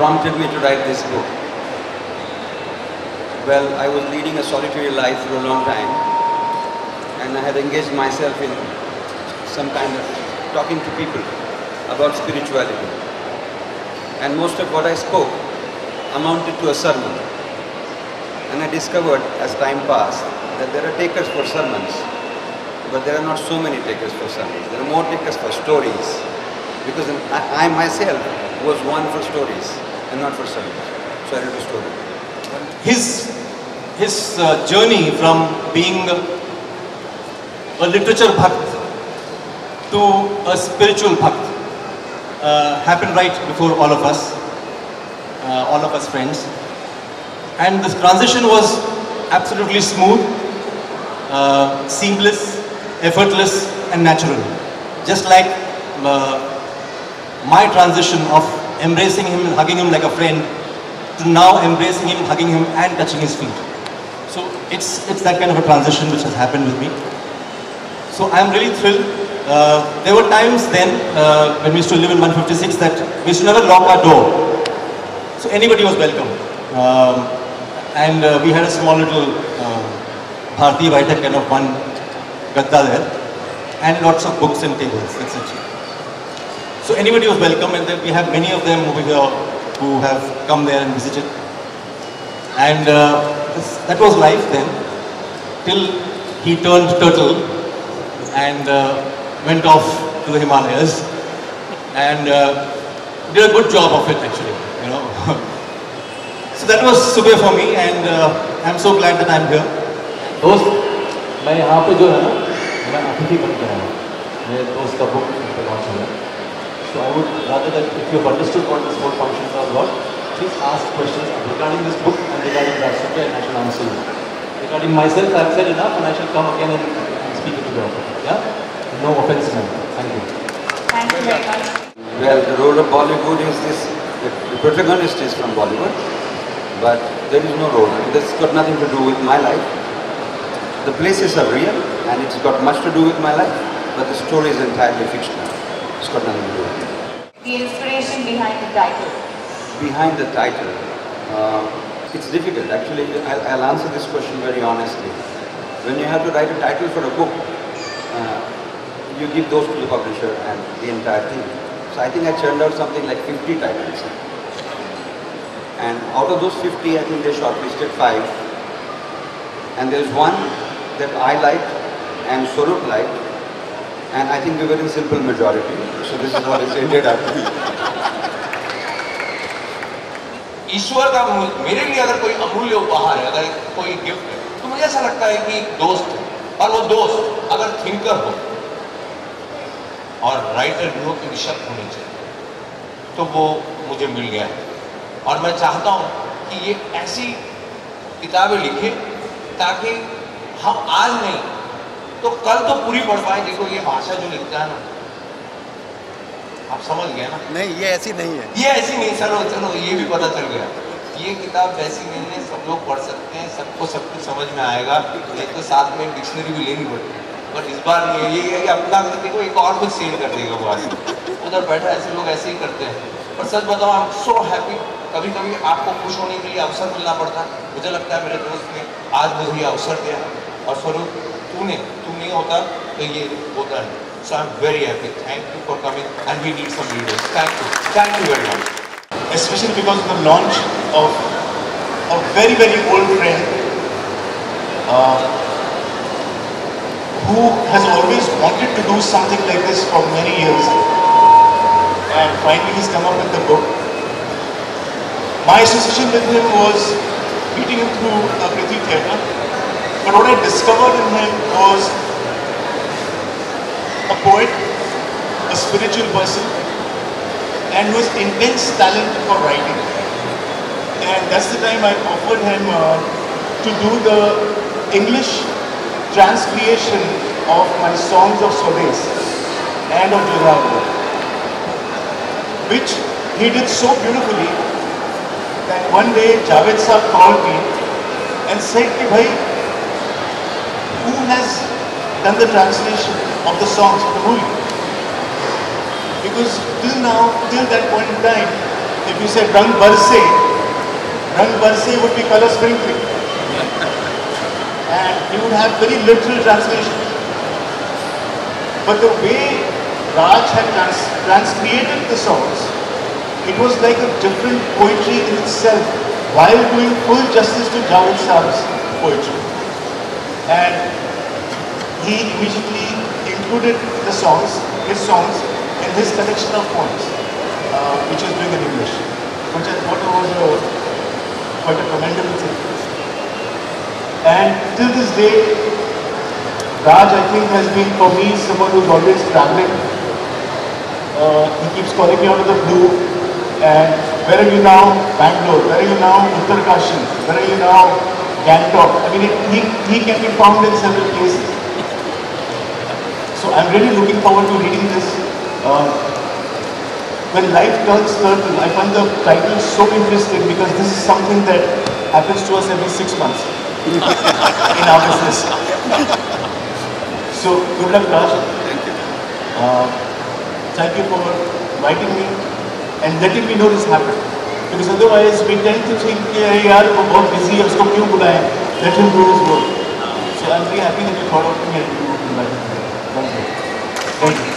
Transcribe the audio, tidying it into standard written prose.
prompted me to write this book? Well, I was leading a solitary life for a long time, and I had engaged myself in some kind of talking to people about spirituality. And most of what I spoke amounted to a sermon. And I discovered as time passed that there are takers for sermons, but there are not so many takers for sermons. There are more takers for stories, because I myself was one for stories and not for sermons. So I wrote a story. His journey from being a literature bhakt to a spiritual bhakt happened right before all of us friends. And this transition was absolutely smooth, seamless, effortless and natural. Just like my transition of embracing him and hugging him like a friend to now embracing him, hugging him and touching his feet. So it's that kind of a transition which has happened with me. So I'm really thrilled. There were times then when we used to live in 156 that we used to never lock our door. So anybody was welcome. And we had a small little Bharti Vaitak kind of one gadda there and lots of books and tables, etc. So anybody was welcome, and then we have many of them over here who have come there and visited. And that was life then, till he turned turtle and went off to the Himalayas and did a good job of it actually, you know. So that was Subeh for me, and I'm so glad that I'm here. दोस्त, मैं यहाँ पे जो है ना, मैं अतिथि बन के आया हूँ. मेरे दोस्त का बुक पे लॉन्च हुआ. So I would rather that if you have understood what this whole function is all about, please ask questions regarding this book and regarding that subject, and I shall answer you. Regarding myself, I have said enough, and I shall come again and speak to you. Yeah? No offense, man. Thank you. Thank you very much. Well, the role of Bollywood is this, the protagonist is from Bollywood, but there is no role. I mean, that's got nothing to do with my life. The places are real, and it's got much to do with my life, but the story is entirely fictional. It's got nothing to do with it. The inspiration behind the title. Behind the title, it's difficult. Actually, I'll answer this question very honestly. When you have to write a title for a book, you give those to the publisher and the entire team. So I think I churned out something like 50 titles. And out of those 50, I think they shortlisted 5. And there's one that I liked and Swarup liked. And I think we were in simple majority. So this is what it's ended up to be. ईश्वर का मेरे लिए अगर कोई अमूल्य उपहार है, अगर कोई गिफ्ट है, तो मुझे ऐसा लगता है कि दोस्त, और वो दोस्त अगर थिंकर हो और राइटर भी हो, की शक्ति होनी चाहिए, तो वो मुझे मिल गया है. और मैं चाहता हूँ कि ये ऐसी किताबें लिखे ताकि हम आज नहीं तो कल तो पूरी पढ़ पाए. देखो ये भाषा जो लिखता है ना, आप समझ गए ना? नहीं, ये ऐसी नहीं है. ये ऐसी नहीं. चलो ये भी पता चल गया. ये किताब वैसी नहीं है, सब लोग पढ़ सकते हैं, सबको सब कुछ समझ में आएगा. एक तो साथ में डिक्शनरी भी लेनी पड़ती है, पर इस बार ये है कि अपना देखो एक और कुछ सेंड कर देगा वो आदमी. उधर बैठा ऐसे लोग ऐसे ही करते हैं. पर सच बताओ, आई एम सो हैप्पी. कभी कभी आपको खुश होने के लिए अवसर मिलना पड़ता है. मुझे लगता है मेरे दोस्त ने आज मुझे ये अवसर दिया, और स्वरूप तू नहीं होता तो ये होता है. So I'm very happy. Thank you for coming, and we need some leaders. Thank you very much. Especially because of the launch of a very, very old friend who has always wanted to do something like this for many years, and finally he's come up with the book. My association with him was meeting him through the Prithvi Theatre, but what I discovered in him was a poet, a spiritual person, and who has intense talent for writing. And that's the time I offered him to do the English transcreation of my songs of Swades and of Jodhpur, which he did so beautifully that one day Javed Saab called me and said, "Bhai, who has done the translation of the songs for the movie?" Because till now, till that point in time, if you said Rang Barse would be color sprinkling. And you would have very literal translation. But the way Raj had transcreated the songs, it was like a different poetry in itself, while doing full justice to Javed Saab's poetry. And he immediately included the songs, his songs, in his collection of poems, which is doing in English, which I thought was quite a commendable thing. And till this day, Raj, I think, has been for me someone who's always traveling. He keeps calling me out of the blue. And where are you now? Bangalore. Where are you now? Uttarkashi. Where are you now? Gangtok. I mean, he can be found in several places. So I'm really looking forward to reading this. When life turns turtle, I find the title so interesting because this is something that happens to us every 6 months in our business. So good luck, Raj. Thank you. Thank you for inviting me and letting me know this happened. Because otherwise we tend to think, hey, yaar, wo bahut busy hai, usko kyun bulaya? Let him do his work. So I'm very happy that you thought of me and you invited me. Thank you. Thank you.